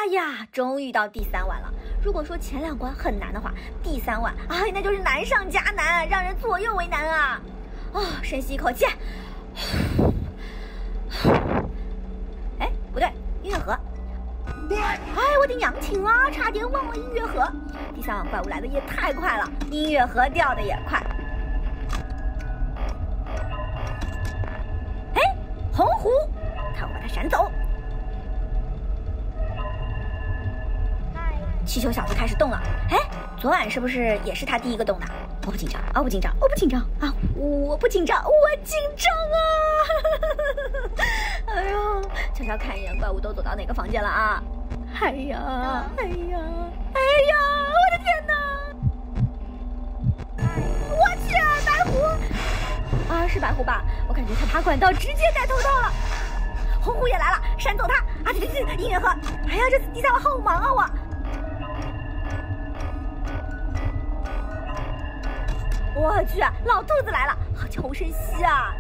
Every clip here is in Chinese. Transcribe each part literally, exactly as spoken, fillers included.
哎呀，终于到第三晚了。如果说前两关很难的话，第三晚哎，那就是难上加难，让人左右为难啊！哦，深吸一口气。哎，不对，音乐盒。哎，我的娘亲啊，差点忘了音乐盒。第三晚怪物来的也太快了，音乐盒掉的也快。哎，红狐，看我把它闪走。气球小子开始动了。哎，昨晚是不是也是他第一个动的？我不紧张啊，我不紧张，我不紧张啊，我不紧张，我紧张啊！哎呦，悄悄看一眼，怪物都走到哪个房间了啊？哎呀，哎呀，哎呀，我的天哪！我去，白狐啊，是白狐吧？我感觉他爬管道直接戴头套了。红狐也来了，闪走他啊！对对对，音乐盒。哎呀，这次第三晚好忙啊我。我去，老兔子来了，好求生息啊！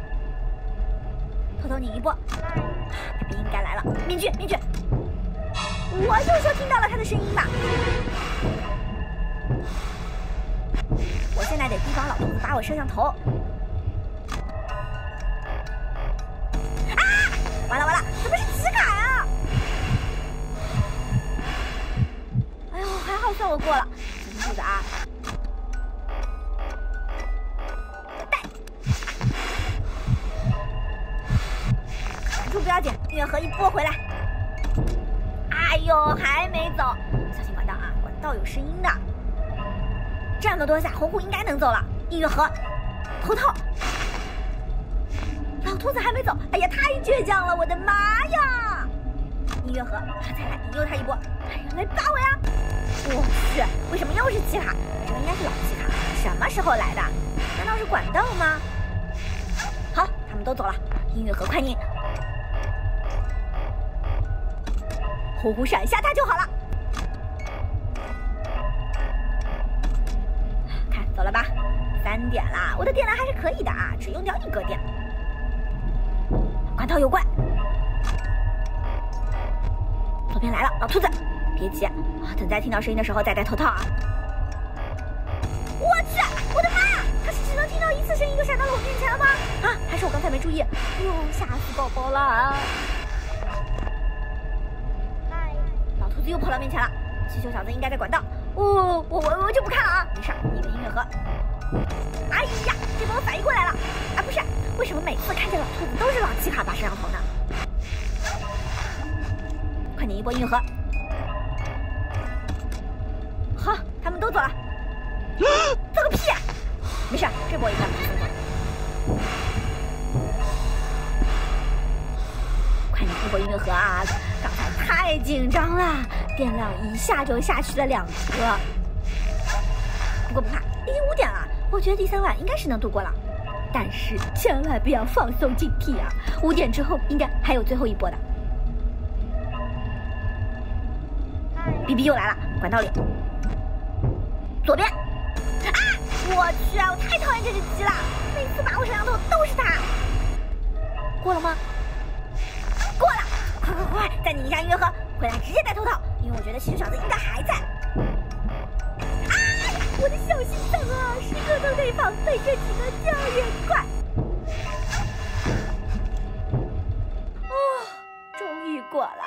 偷偷拧一波，这边应该来了。面具，面具，我就说听到了他的声音吧。我现在得提防老兔子把我摄像头。啊！完了完了，怎么是奇卡呀？哎呦，还好算我过了。小心兔子啊！不要紧，音乐盒一拨回来。哎呦，还没走，小心管道啊，管道有声音的。这么多下，红狐应该能走了。音乐盒，头套，老兔子还没走，哎呀，太倔强了，我的妈呀！音乐盒，再来引诱他一波，哎呀，来扒我呀！我去，为什么又是奇卡？这个应该是老奇卡，什么时候来的？难道是管道吗？好，他们都走了，音乐盒快拧。红狐闪下他就好了，看走了吧，三点啦，我的电量还是可以的啊，只用掉一格电。管道有怪，左边来了，老兔子，别急啊，等再听到声音的时候再戴头套啊。我去，我的妈呀，他是只能听到一次声音就闪到了我面前了吗？啊，还是我刚才没注意，哎呦，吓死宝宝了啊！兔子又跑到面前了，气球小子应该在管道。哦，我我我就不看了啊，没事，一个音乐盒。哎呀，这波反应过来了啊！不是，为什么每次看见老兔子都是老奇卡拔摄像头呢？快点一波音乐盒。好，他们都走了。走个屁！没事，这波应该不错。快点一波音乐盒啊！刚才太紧张了，电量一下就下去了两格。不过不怕，已经五点了，我觉得第三晚应该是能度过了。但是千万不要放松警惕啊！五点之后应该还有最后一波的。B B 又来了，管道里，左边。啊！我去啊！我太讨厌这只鸡了，每次拔我摄像头都是它。过了吗？过了。快快快！再拧一下音乐盒，回来直接戴头套，因为我觉得气球小子应该还在。啊！我的小心脏啊，时刻都得防备这几个叫也快。哦，终于过了。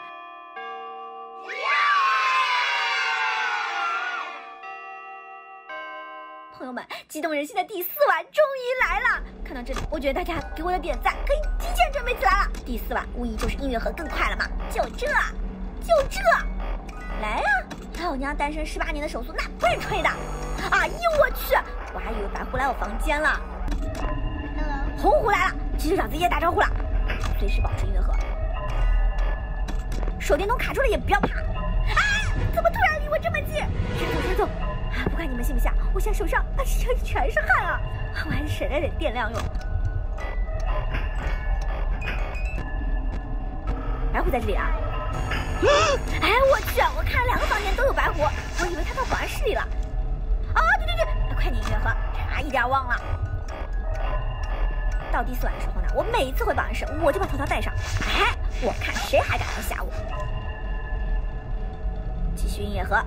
朋友们，激动人心的第四晚终于来了！看到这里，我觉得大家给我的点赞可以提前准备起来了。第四晚无疑就是音乐盒更快了嘛，就这，就这，来呀、啊！老娘单身十八年的手速那不是吹的。哎呦我去，我还以为白狐来我房间了。Hello， 红狐来了，气球小子也打招呼了，随时保持音乐盒。手电筒卡住了也不要怕。啊！怎么突然离我这么近？闪走闪走！啊！不管你们信不信，我现在手上啊全全是汗啊！我还是省了点电量用。白狐在这里啊！哎，我去！我看了两个房间都有白狐，我以为他到保安室里了。啊，对对对，快点音乐盒，差一点忘了。到第四晚的时候呢，我每一次回保安室，我就把头套戴上。哎，我看谁还敢来吓我！ 续音乐盒。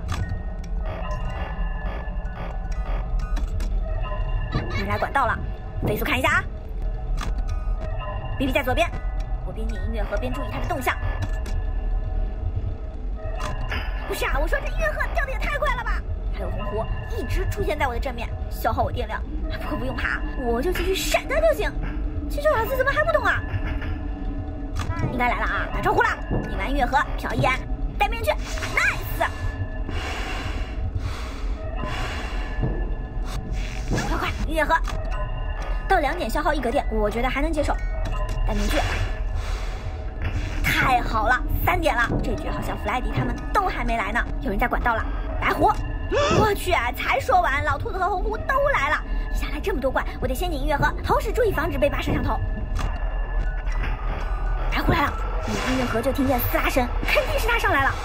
有人来管道了，飞速看一下啊。B B 在左边，我边拧音乐盒边注意他的动向。不是啊，我说这音乐盒掉的也太快了吧！还有红狐一直出现在我的正面，消耗我电量。不过不用怕，我就继续闪他就行。这小子怎么还不动啊？应该来了啊！打招呼了，拧完音乐盒，瞟一眼，戴面具 ，nice！ 快快，音乐盒到两点消耗一格电，我觉得还能接受。戴面具，太好了，三点了，这局好像弗莱迪他们都还没来呢。有人在管道了，白狐，我去啊！才说完，老兔子和红狐都来了。一下来这么多怪，我得先拧音乐盒，同时注意防止被拔摄像头。白狐来了，拧音乐盒就听见撕拉声，肯定是他上来了。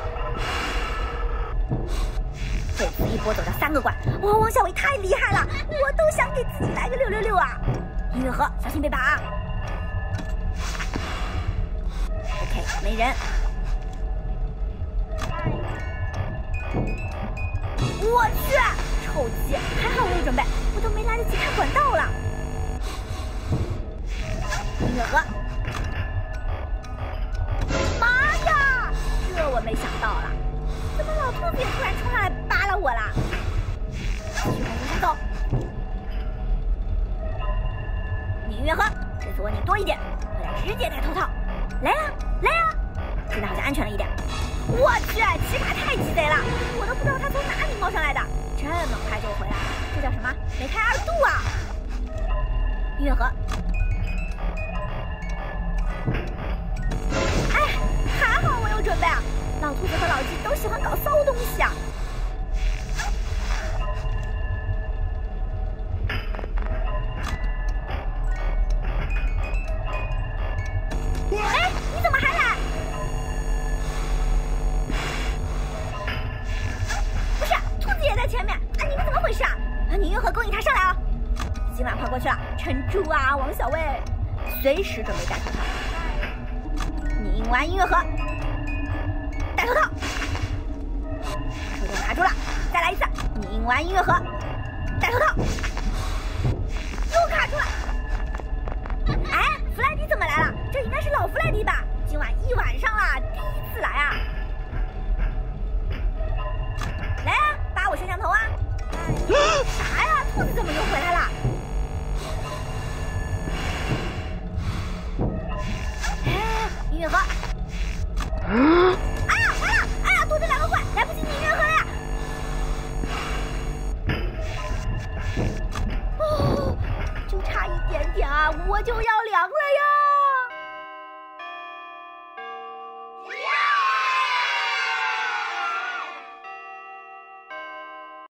这次一波走掉三个怪，哇，王小伟太厉害了，我都想给自己来个六六六啊！音乐盒，小心被拔啊 ！OK， 没人。我去，臭鸡！还好我有准备，我都没来得及看管道了。音乐盒，妈呀！这我没想到了，怎么老兔子也突然冲上来扒拉我啦？继续往前走。拧音乐盒，这次我拧多一点，我俩直接戴头套。来呀，来呀！现在好像安全了一点。我去，奇卡太鸡贼了，我都不知道他从哪里冒上来的，这么快就回来了，这叫什么？没开二度啊！音乐盒，哎，还好我有准备啊！老兔子和老鸡都喜欢搞骚东西啊！哎，你怎么还来？不是，兔子也在前面啊！你们怎么回事啊？啊，你音乐盒勾引他上来啊！今晚快过去了，撑住啊，王小卫，随时准备戴头套。拧完音乐盒，戴头套，手动卡住了，再来一次。拧完音乐盒，戴头套，又卡住了。哎，弗莱迪怎么来了？这应该是老弗莱迪吧？今晚一晚上了，第一次来啊！来啊，扒我摄像头啊！啥呀？兔子怎么又回来了？哎，音乐盒！啊，完了！哎呀，多这两个怪，来不及拧音乐盒了呀！哦，就差一点点啊，我就要凉了呀！